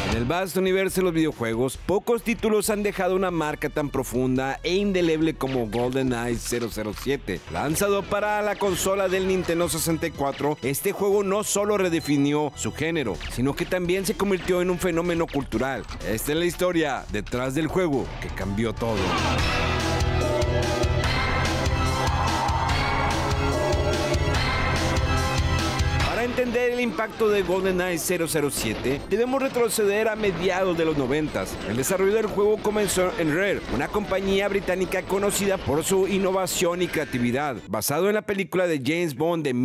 En el vasto universo de los videojuegos, pocos títulos han dejado una marca tan profunda e indeleble como GoldenEye 007. Lanzado para la consola del Nintendo 64, este juego no solo redefinió su género, sino que también se convirtió en un fenómeno cultural. Esta es la historia detrás del juego que cambió todo. Para entender el impacto de GoldenEye 007, debemos retroceder a mediados de los 90. El desarrollo del juego comenzó en Rare, una compañía británica conocida por su innovación y creatividad. Basado en la película de James Bond de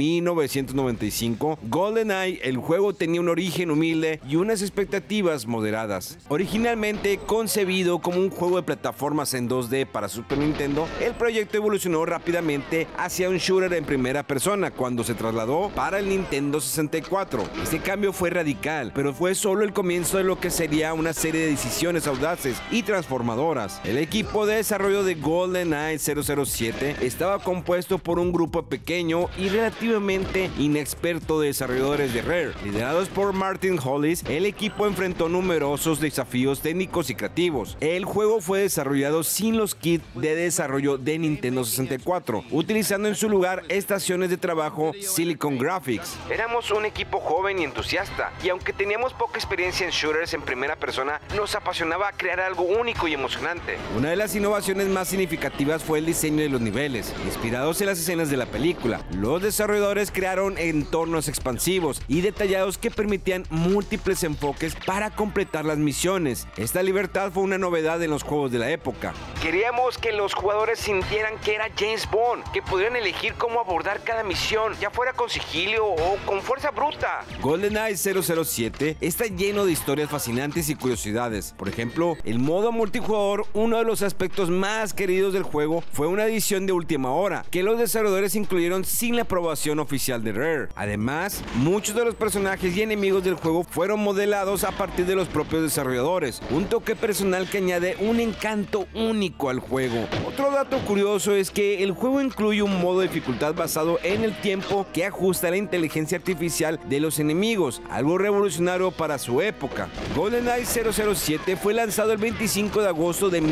1995, GoldenEye, el juego tenía un origen humilde y unas expectativas moderadas. Originalmente concebido como un juego de plataformas en 2D para Super Nintendo, el proyecto evolucionó rápidamente hacia un shooter en primera persona cuando se trasladó para el Nintendo 64. Este cambio fue radical, pero fue solo el comienzo de lo que sería una serie de decisiones audaces y transformadoras. El equipo de desarrollo de GoldenEye 007 estaba compuesto por un grupo pequeño y relativamente inexperto de desarrolladores de Rare. Liderados por Martin Hollis, el equipo enfrentó numerosos desafíos técnicos y creativos. El juego fue desarrollado sin los kits de desarrollo de Nintendo 64, utilizando en su lugar estaciones de trabajo Silicon Graphics. Éramos un equipo joven y entusiasta, y aunque teníamos poca experiencia en shooters en primera persona, nos apasionaba crear algo único y emocionante. Una de las innovaciones más significativas fue el diseño de los niveles. Inspirados en las escenas de la película, los desarrolladores crearon entornos expansivos y detallados que permitían múltiples enfoques para completar las misiones. Esta libertad fue una novedad en los juegos de la época. Queríamos que los jugadores sintieran que era James Bond, que pudieran elegir cómo abordar cada misión, ya fuera con sigilo o con fuerza bruta. GoldenEye 007 está lleno de historias fascinantes y curiosidades. Por ejemplo, el modo multijugador, uno de los aspectos más queridos del juego, fue una edición de última hora que los desarrolladores incluyeron sin la aprobación oficial de Rare. Además, muchos de los personajes y enemigos del juego fueron modelados a partir de los propios desarrolladores, un toque personal que añade un encanto único al juego. Otro dato curioso es que el juego incluye un modo de dificultad basado en el tiempo que ajusta la inteligencia artificial de los enemigos, algo revolucionario para su época. GoldenEye 007 fue lanzado el 25 de agosto de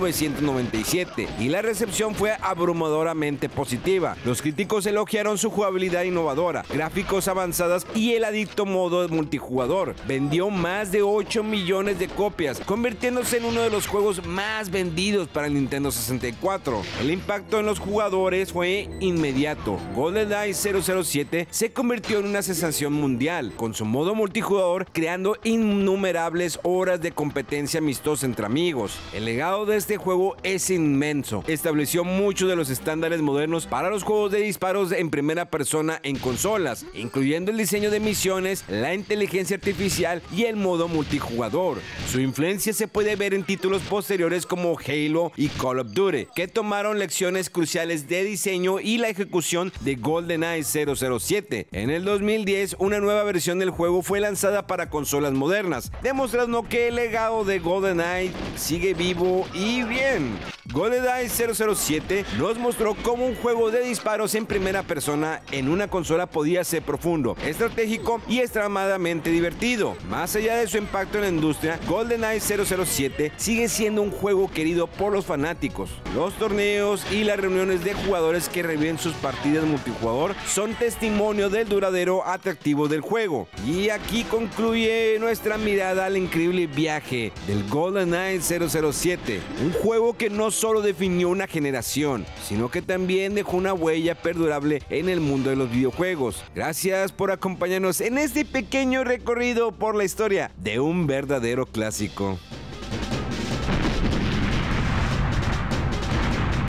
1997 y la recepción fue abrumadoramente positiva. Los críticos elogiaron su jugabilidad innovadora, gráficos avanzadas y el adicto modo multijugador. Vendió más de 8 millones de copias, convirtiéndose en uno de los juegos más vendidos para el Nintendo 64. El impacto en los jugadores fue inmediato. GoldenEye 007 se convirtió en una sensación mundial, con su modo multijugador creando innumerables horas de competencia amistosa entre amigos. El legado de este juego es inmenso. Estableció muchos de los estándares modernos para los juegos de disparos en primera persona en consolas, incluyendo el diseño de misiones, la inteligencia artificial y el modo multijugador. Su influencia se puede ver en títulos posteriores como Halo y Call of Duty, que tomaron lecciones cruciales de diseño y la ejecución de GoldenEye 007. En el 2010, una nueva versión del juego fue lanzada para consolas modernas, demostrando que el legado de GoldenEye sigue vivo y bien. GoldenEye 007 nos mostró cómo un juego de disparos en primera persona en una consola podía ser profundo, estratégico y extremadamente divertido. Más allá de su impacto en la industria, GoldenEye 007 sigue siendo un juego querido por los fanáticos. Los torneos y las reuniones de jugadores que reviven sus partidas multijugador son testimonio del duradero atractivo del juego. Y aquí concluye nuestra mirada al increíble viaje del GoldenEye 007, un juego que no solo definió una generación, sino que también dejó una huella perdurable en el mundo de los videojuegos. Gracias por acompañarnos en este pequeño recorrido por la historia de un verdadero clásico.